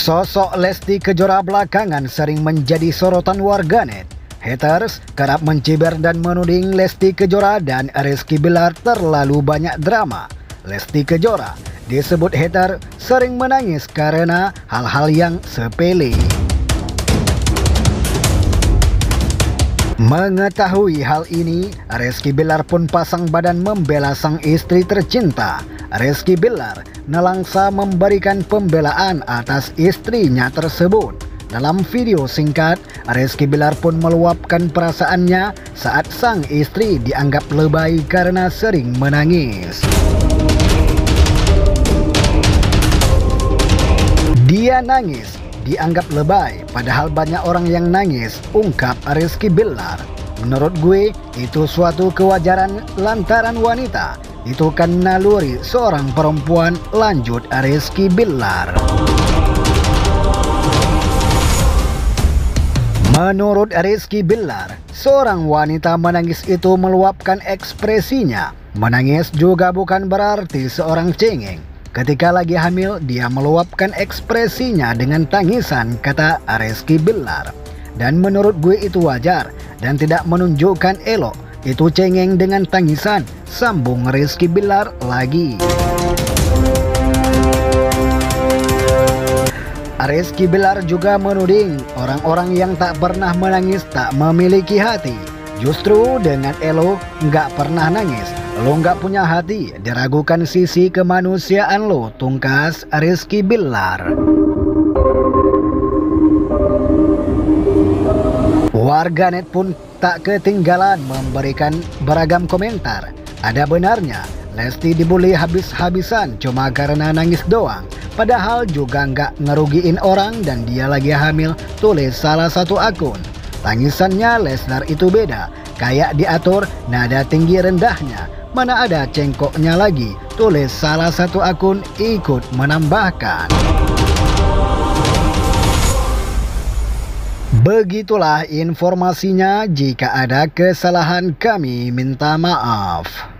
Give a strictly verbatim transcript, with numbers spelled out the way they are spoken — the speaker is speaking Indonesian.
Sosok Lesti Kejora belakangan sering menjadi sorotan warganet. Haters kerap menciber dan menuding Lesti Kejora dan Rizky Bilar terlalu banyak drama. Lesti Kejora disebut hater sering menangis karena hal-hal yang sepele. Mengetahui hal ini, Rizky Bilar pun pasang badan membela sang istri tercinta. Rizky Bilar nelangsa memberikan pembelaan atas istrinya tersebut. Dalam video singkat, Rizky Bilar pun meluapkan perasaannya saat sang istri dianggap lebay karena sering menangis. Dia nangis dianggap lebay, padahal banyak orang yang nangis, ungkap Rizky Bilar. Menurut gue, itu suatu kewajaran lantaran wanita. Itu kan naluri seorang perempuan, lanjut Rizky Bilar. Menurut Rizky Bilar, seorang wanita menangis itu meluapkan ekspresinya. Menangis juga bukan berarti seorang cengeng. Ketika lagi hamil, dia meluapkan ekspresinya dengan tangisan, kata Rizky Bilar. Dan menurut gue itu wajar dan tidak menunjukkan elok. Itu cengeng dengan tangisan, sambung Rizky Bilar lagi. Rizky Bilar juga menuding orang-orang yang tak pernah menangis tak memiliki hati. Justru dengan elo nggak pernah nangis, lo nggak punya hati, diragukan sisi kemanusiaan lo, tungkas Rizky Bilar. Warganet pun tak ketinggalan memberikan beragam komentar. Ada benarnya Lesti dibully habis-habisan cuma karena nangis doang, padahal juga nggak ngerugiin orang dan dia lagi hamil, tulis salah satu akun. Tangisannya Leslar itu beda, kayak diatur nada tinggi rendahnya, mana ada cengkoknya lagi, tulis salah satu akun ikut menambahkan. Begitulah informasinya, jika ada kesalahan kami minta maaf.